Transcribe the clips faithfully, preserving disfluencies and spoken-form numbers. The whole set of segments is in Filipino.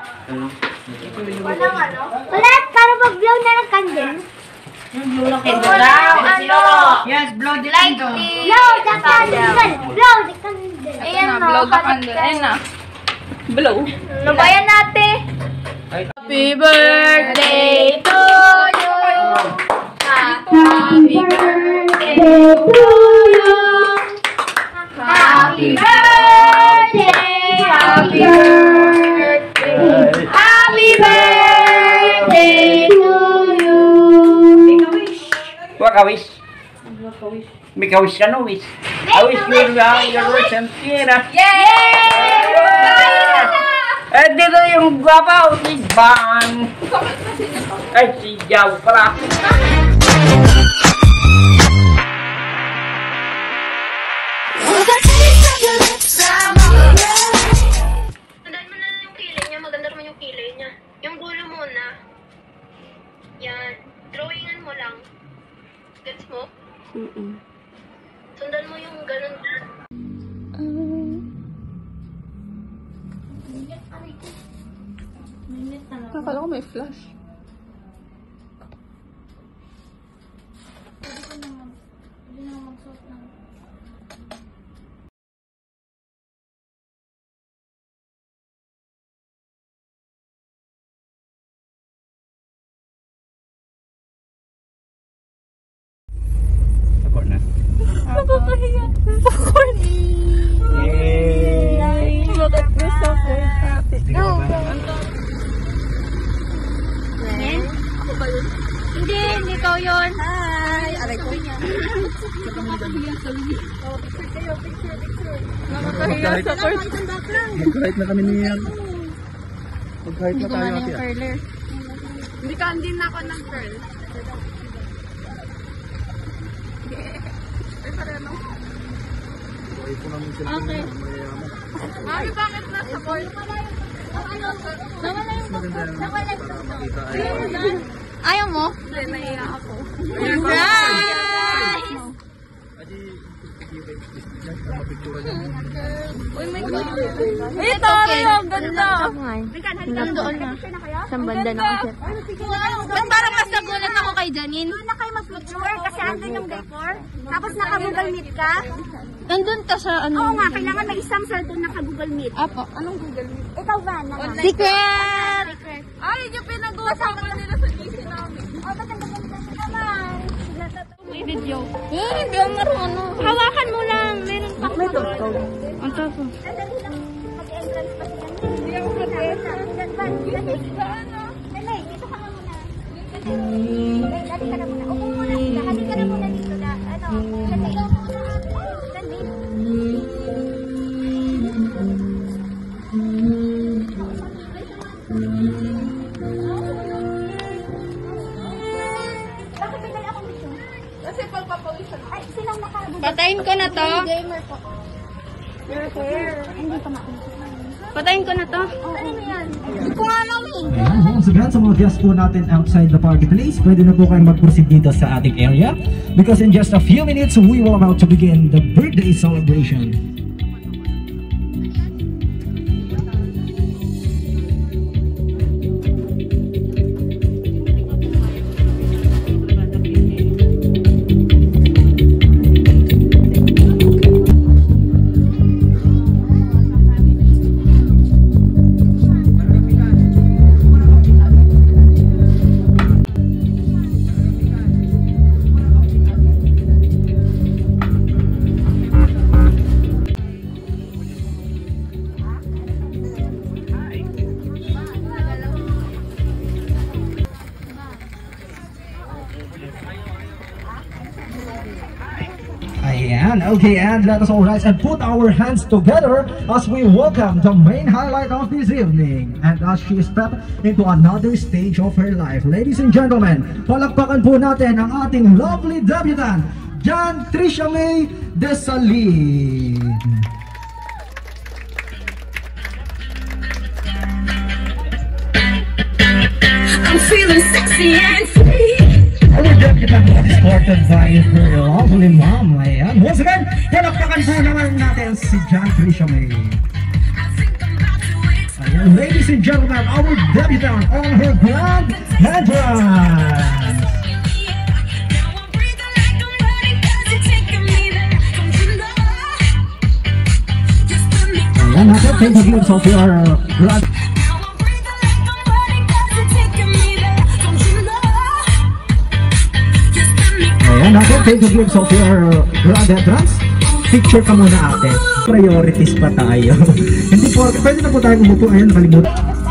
Walang ano? Wala, para mag-blow na ng candle. Blow ng candle daw. Yes, blow the candle. Blow the candle. Blow the candle. Ayan na. Blow the candle. Ayan na. Blow. Nabayan natin. Happy birthday to you. Happy birthday to you. Happy birthday. Happy birthday. Happy birthday to you. What a wish? Make a wish, no wish. I wish you your wish and Sierra. Yay! Eh, dito yung guwapa o si Bang. Ay, si Jaw pala. Tandaan mo na yung kilay niya. Maganda naman yung kilay niya. Yung gulo muna. Yan. Drawingan mo lang. Gets mo? Mm-mm. Sundan mo yung ganun. Akala ko may flash. Support na. Nakakahiya. Support. Yay! Bakit may support? Happy. No. Yan? Ako ba yun? Hindi, hindi ko yun. Hi! Aray ko. Nakakahiya sa liit. Oh, picture kayo, picture, picture. Nakakahiya sa support. Mag-kahit na kami niyan. Mag-kahit na tayo ate. Hindi ka, hindi na ako ng curl. Okay. Mami, bakit nasa board? Nawala yung nawala yung Ayaw mo? Hindi, naiya ako. Surprise! Uy, may God. Uy, tari, ang ganda. Nandoon na. Isang banda na kasi. Ba't parang mas nagulat ako kay Janine? Doon na kayo mag-picture kasi andun yung decor. Tapos naka-Google Meet ka. Nandun ka sa ano? Oo nga, kailangan may isang sir doon naka-Google Meet. Apo, anong Google Meet? Ikaw ba? Secret! Ay, yung pinag-uusapan nila sa G C namin. O, ba't ang ganda naman? May video. Eh, hindi ako marunong. Hawakan mo lang. Meron pa. May totoo. Ang tapo. Sandali lang. Mag-entrance pa siya. Hindi ako mag-entrance. Nanay, dito ka na muna. Dali ka na muna. Upo muna sila. Hali ka na muna dito na. Ano? Kasi ikaw muna. Sandali. Bakit may dala akong mission? Kasi pagpapawisan. Ay, silang naka-Google. Patayin ko na to. Gamer po. Your hair. Hindi pa makuha. Patayin ko na to. Oh, ano yan? Hindi ko nga alam eh. Ayan, once again, sa mga guests po natin outside the party place, pwede na po kayo mag-proceed dito sa ating area because in just a few minutes, we will about to begin the birthday celebration. Ayan, okay, and let us all rise and put our hands together as we welcome the main highlight of this evening. And as she steps into another stage of her life. Ladies and gentlemen, palakpakan po natin ang ating lovely debutant, Jan Trixia May Desalin. I'm feeling sexy and free. Our debutant was escorted by her lovely mom. Ayan. Once again, palakpakan po naman natin si Jan Trixia May. ladies and gentlemen, our debutant on her grand entrance. And I can take a glimpse of your grand. Ayan, I can take a glimpse of your grand entrance. Picture ka muna ate. Priorities pa tayo. Hindi po, pwede na po tayo umupo. Ayan, nakalimutan.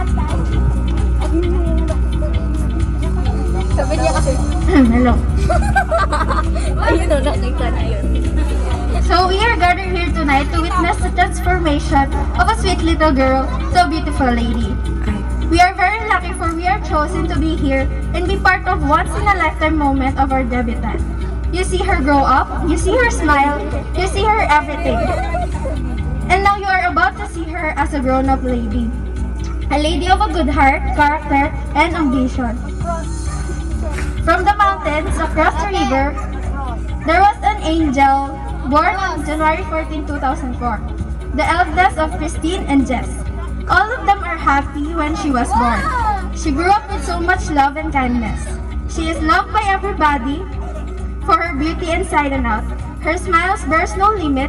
Sabi niya kasi, hello. Ayun o, nakita na yun. So we are gathered here tonight to witness the transformation of a sweet little girl to a beautiful lady. We are very lucky for we are chosen to be here and be part of once-in-a-lifetime moment of our debutant. You see her grow up, you see her smile, you see her everything. And now you are about to see her as a grown-up lady. A lady of a good heart, character, and ambition. From the mountains across the river, there was an angel born on January fourteenth, two thousand four. The eldest of Christine and Jez. All of them are happy when she was born. She grew up with so much love and kindness. She is loved by everybody for her beauty inside and out. Her smiles bears no limit.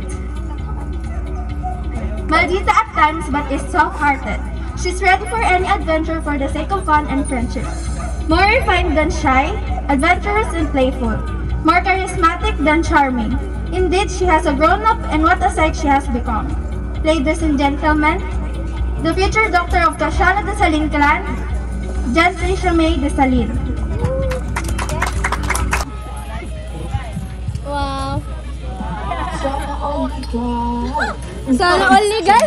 Maldita at times but is soft-hearted. She's ready for any adventure for the sake of fun and friendship. More refined than shy, adventurous and playful. More charismatic than charming. Indeed, she has a grown-up and what a sight she has become. Ladies and gentlemen, the future doctor of Trixia de Salin clan, Trixia de Salin. Wow. Sana all legal.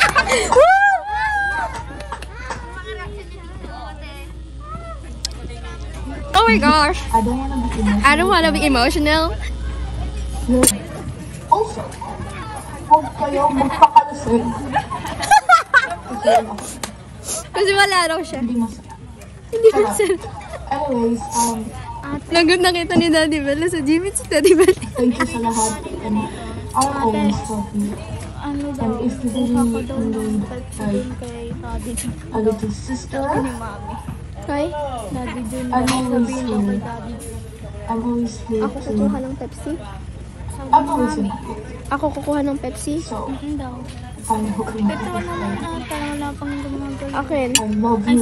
Oh my gosh. I don't want to be emotional. Also, huwag kayo magpakalasing. Kasi wala raw siya. Hindi masaya. Hindi masaya. Anyways, um, Lagot na kita ni Daddy Bella sa gym. Si Daddy Bella. thank you sa lahat. And our always happy. Ano And if you really need like a little sister, Kay? I'm always here. I'm always here Ako to... kukuha ng Pepsi. I'm always here. Ako kukuha ng Pepsi. So, I'm hooking up with you. Akin. I love you.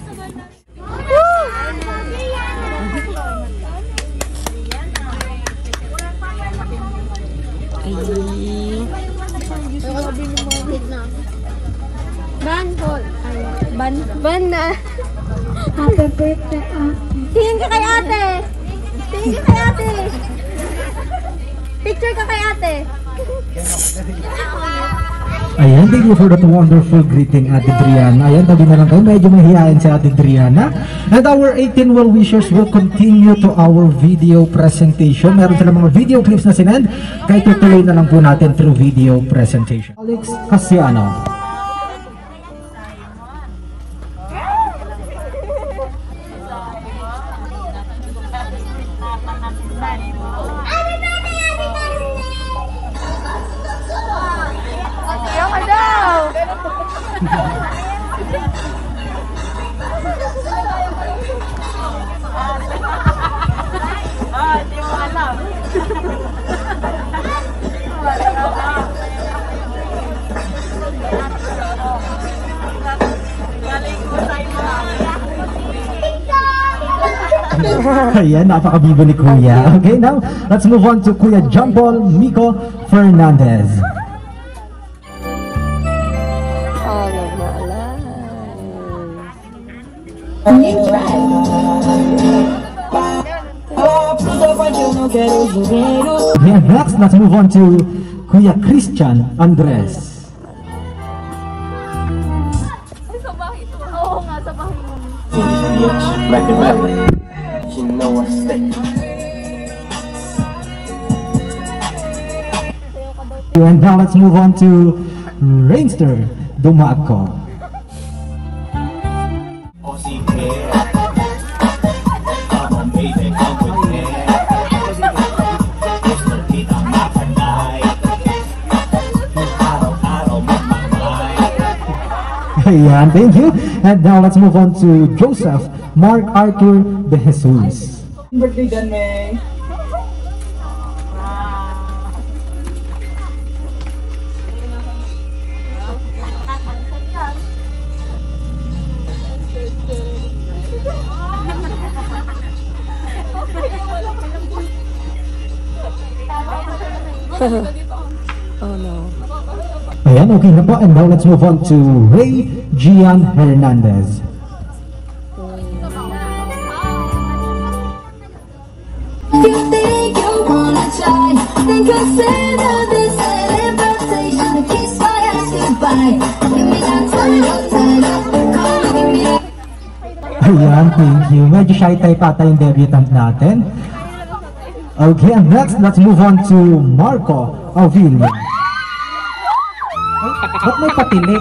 Ban, hold. Ban, ban na. Happy birthday, ate. Tingin ka kay ate. Tingin ka kay ate. Picture ka kay ate. Ayan, thank you for that wonderful greeting, Ate Driana. Ayan, tabi na lang kayo. Medyo mahihayin si Ate Driana. And our eighteen well wishers will continue to our video presentation. Meron sila mga video clips na sinend. Kaya tutuloy na lang po natin through video presentation. Alex Casiano. Ayan, napakabibo ni Kuya. Okay, now, let's move on to Kuya Jambol Miko Fernandez. Yeah, next, let's move on to Kuya Christian Andres. And now let's move on to Rainster Dumaco. Ayan, thank you. And now let's move on to Joseph Mark Arthur De Jesus. Birthday dyan, May. Oh no. Ayan, okay na po. And now let's move on to Ray Gian Hernandez. You think you wanna try, then consider this an invitation to kiss my ass goodbye. Give me that time, time, come give me that. Ayan, thank you. Medyo shy type ata yung debutant natin. Okay, and next, let's move on to Marco Avilio. Ay, ba't may patili?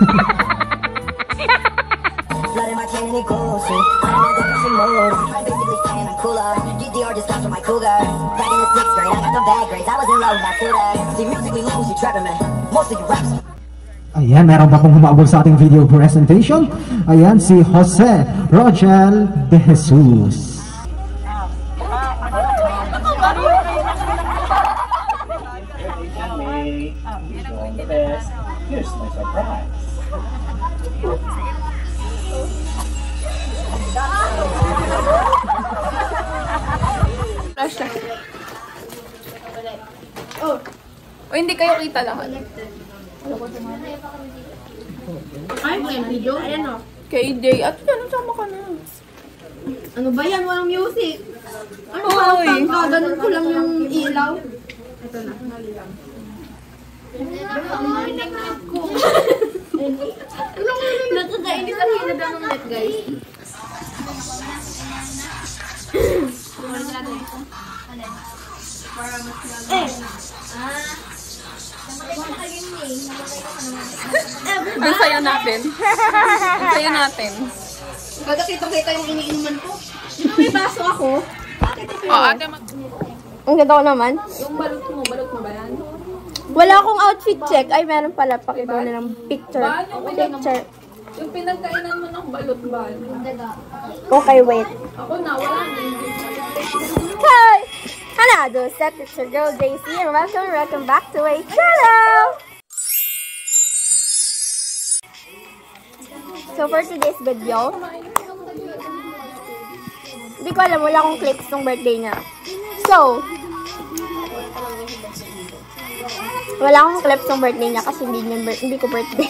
Blood in my chain and it goes, I'm in the depression mode. I'm basically saying I'm cooler. G D R just stopped for my cougar. Back in the sixth grade, I got the bad grades. I was in love with my tutor. See, music we lose, you trapping me. Most of you raps. Ayan, meron pa pong humabol sa ating video presentation. Ayan, si Jose Rogel De Jesus. Here's my surprise. Flash lang. Oh. O hindi kayo kita lahat. Ay, may video. Ayan o. K J, at yan, sama ka na. Ano ba yan? Walang music. Ano Oy. ba? Pang kaganon ko lang yung ilaw. Ito na. Nakakainis ang hinada ng net, guys. Eh! Ang saya natin. Ang saya natin. Gagakita-kita yung iniinuman ko. Di ba may baso ako? Oo, ate mag... Ang ganda ko naman. Yung balot mo, balot mo ba yan? Wala akong outfit check. Ay, meron pala. Pakita na ng picture. Ba, yung pinag- Picture. Yung pinagkainan mo ng balot ba? Okay, wait. Ako na, wala na. Hi! Hello, Joseph. It's your girl, J C. And welcome, welcome back to a channel! So, for today's video, hindi ko alam, wala akong clips ng birthday niya. So, wala akong clips ng birthday niya kasi hindi, niya, hindi ko birthday.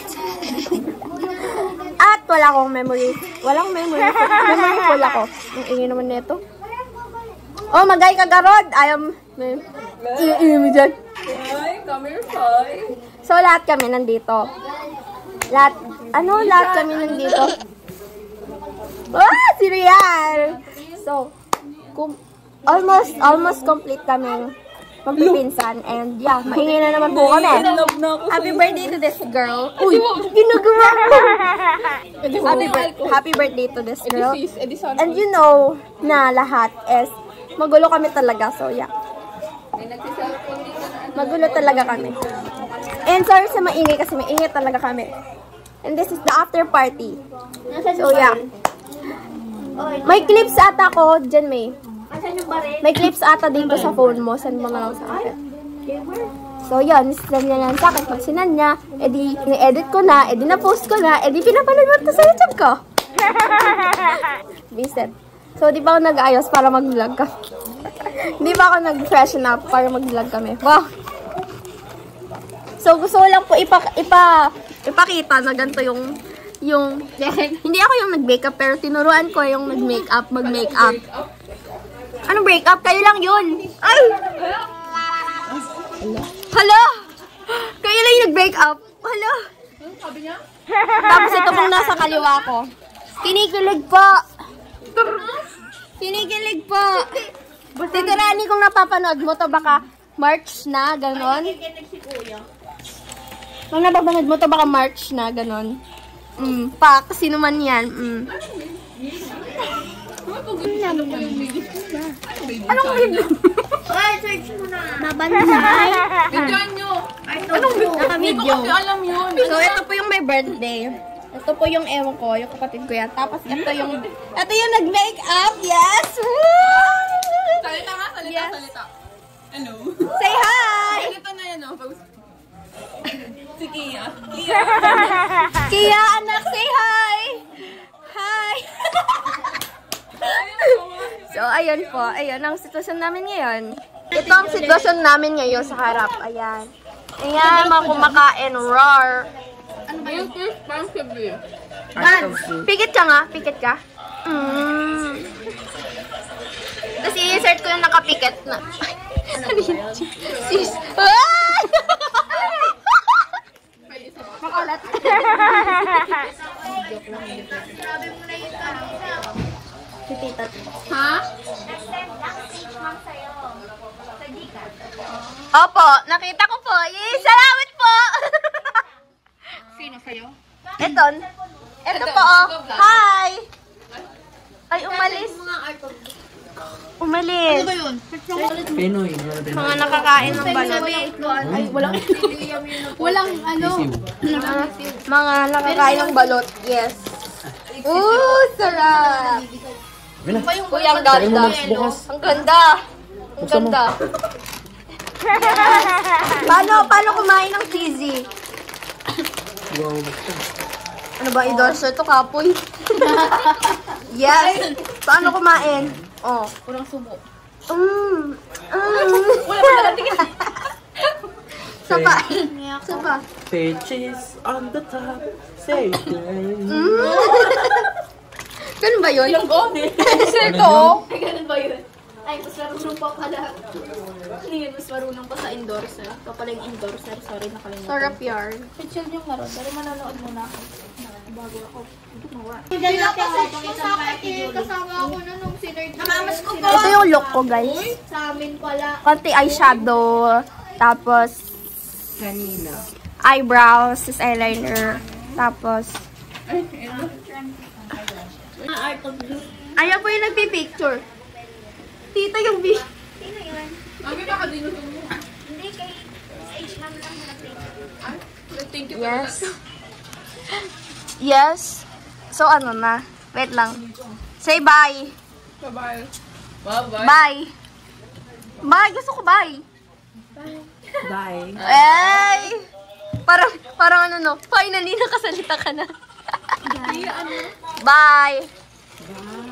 At wala akong memory. Walang memory. Memory full ako. Ang ingin naman nito. Oh, magay kagarod. I am... Iingin mo dyan. Ay, come here, Soy. So, lahat kami nandito. Lahat... Ano? Lahat kami nandito. Ah! Si Rian! So, kum almost, almost complete kami magpipinsan. And yeah, maingay na naman po kami. Happy birthday to this girl. Uy! Ginagawa ko! Happy, bir happy birthday to this girl. And you know na lahat is magulo kami talaga. So yeah. Magulo talaga kami. And sorry sa maingay kasi maingay talaga kami. And this is the after party. So yeah. May clips ata ko. Diyan may. May clips ata dito sa phone mo. Send mo na lang sa akin. So yun. Send niya lang sa akin. Pag sinan niya, edi i-edit ko na, edi na-post ko na, edi pinapanood mo ito sa YouTube ko. Visit. So di ba ako nag-ayos para mag-vlog ka? Di ba ako nag-freshen up para mag-vlog kami? Wow! So gusto ko lang po ipa, ipa, ipakita na ganito yung yung hindi ako yung nag-makeup pero tinuruan ko yung nag-makeup, mag-makeup. Anong breakup? Kayo lang yun. Ay! Hala! Kayo lang yung nag-breakup. Hala! Tapos ito pong nasa kaliwa ko. Kinikilig po. Kinikilig po. Tito Rani, kung napapanood mo to baka March na, ganon. Kung napapanood mo to baka March na, ganon. Mm, pak, sino man yan. Mm. Anong video? Ay, search mo na. Mabanday. Bigyan nyo. Anong video? Hindi ko kasi alam yun. So, ito po yung my birthday. Ito po yung ewan ko, yung kapatid ko yan. Tapos ito yung, ito yung nag-makeup. Yes! Woo! Salita nga, salita, Yes. salita. Hello. Say hi! Ito na yan, oh. Si Kia. Kia, anak, say hi! Hi! So, ayun po. Ayun ang sitwasyon namin ngayon. Ito ang sitwasyon namin ngayon sa harap. Ayan. Ayan, mga kumakain. Roar! Ano ba yun? Parang sabi. Pikit ka nga. Pikit ka. Mm. Tapos i-insert ko yung nakapikit na. Ano yun? Sis. Ah! Makulat. Si tita. Ha? Opo, nakita ko po. Yay, salamat po. Sino sa'yo? Eton. Eto po, oh. Hi! Ay, umalis. Umalis. Ano ba yun? Pinoy. Mga nakakain ng balot. Ay, walang... walang ano. Mga nakakain ng balot. Yes. Ooh, sarap. Kuya, ang ganda. Ang ganda. Ang ganda. Paano, paano kumain ng cheesy? Ano ba, endorser to, kapoy? Yes. Paano kumain? Oh. Walang subo. Mm. Mm. Wala pa nalatingin. Sapa. Sapa. Say cheese on the top. Say play. Mm. Ganun ba yun? Yung go. Sir ko? Ganun ba yun? Ay, mas marunong pa pala. Ano yun? Mas marunong pa sa endorser. Ito pala yung endorser. Sorry, nakalimutan. Sarap yarn. Chill yung laro. Pero manonood muna ako. Bago ako. Gumawa. Kasama ako na nung sinert. Namamas ko po. Ito yung look ko, guys. Sa amin pala. Konti eyeshadow. Tapos, Kanina. eyebrows, sis eyeliner. Tapos, ayaw po yung nagpipicture. Tita yung bi... Sino yun? Mami, baka dinusun mo. Hindi, kay H lang lang na nag-take. Thank you. Yes. Yes. So, ano na? Wait lang. Say bye. Bye-bye. Bye-bye. Bye. Bye. Gusto ko bye. Bye. Ay! Parang, parang ano no? Finally, nakasalita ka na. Bye. Bye.